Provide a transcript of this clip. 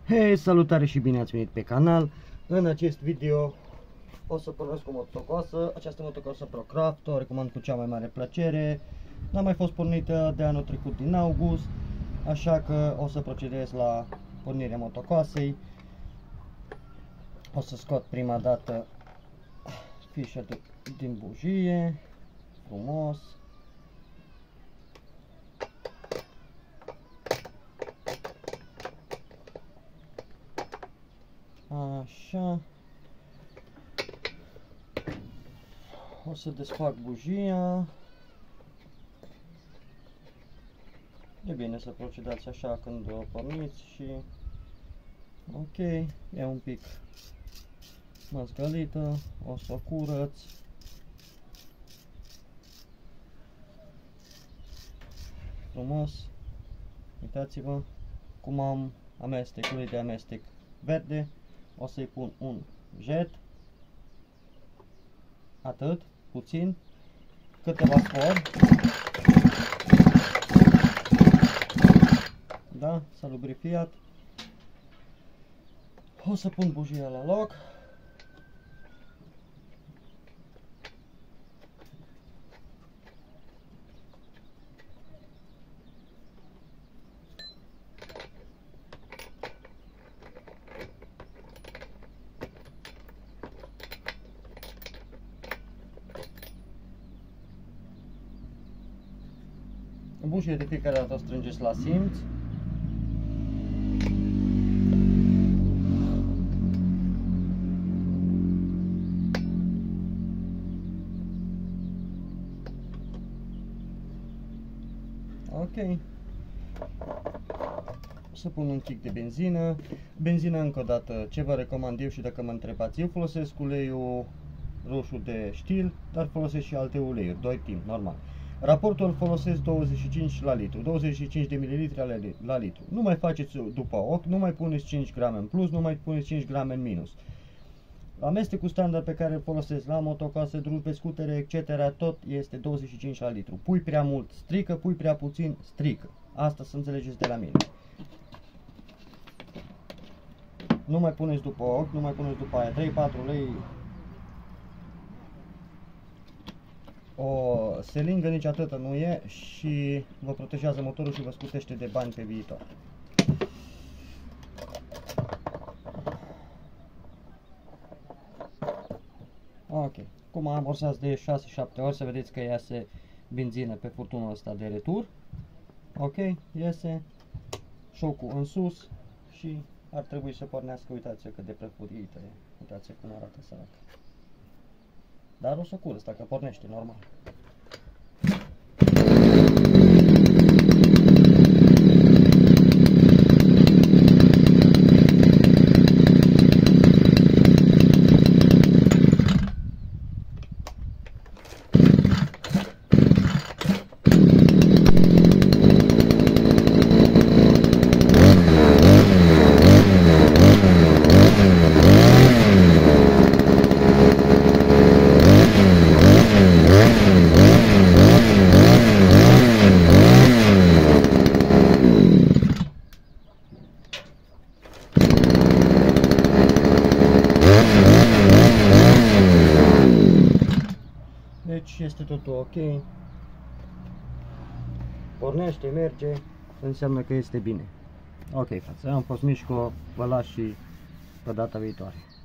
Hei, salutare și bine ați venit pe canal. În acest video o să pornesc o motocoasă. Această motocoasă ProCraft o recomand cu cea mai mare plăcere. N-a mai fost pornită de anul trecut din august, așa că o să procedez la pornirea motocoasei. O să scot prima dată fișa din bujie, frumos. Așa. O să desfac bujia. E bine să procedați așa când o porniți și ok, e un pic măzgălită, o să o curăț. Frumos. Uitați-vă cum am ulei de amestec verde. O să-i pun un jet, atât, puțin, câteva spori, da, s-a lubrifiat. O să pun bujia la loc. Bujie de fiecare dată o strângeți la simț. Ok. O să pun un kick de benzină. Benzină, încă o dată, ce vă recomand eu și dacă mă întrebați, eu folosesc uleiul roșu de Stihl, dar folosesc și alte uleiuri, 2 timp, normal. Raportul folosesc 25 la litru, 25 de ml la litru. Nu mai faceți după ochi, nu mai puneți 5 grame în plus, nu mai puneți 5 grame în minus. Amestecul standard pe care îl folosesc la motocoase, drum pe scutere, etc., tot este 25 la litru. Pui prea mult, strică, pui prea puțin, strică. Asta să înțelegeți de la mine. Nu mai puneți după ochi, nu mai puneți după aia 3-4 lei. O selingă nici atâta nu e și vă protejează motorul și vă scutește de bani pe viitor. Ok, cum am amorsați de 6-7 ori, să vedeți că iese benzină pe furtunul ăsta de retur. Ok, iese șocul în sus și ar trebui să pornească. Uitați-vă cât de prăfurită e, uitați-vă cum arată săracă. Dar o să curăț dacă pornește normal. Deci este totul ok, pornește, merge, înseamnă că este bine. Ok, frate, am fost Mișco, vă las și pe data viitoare.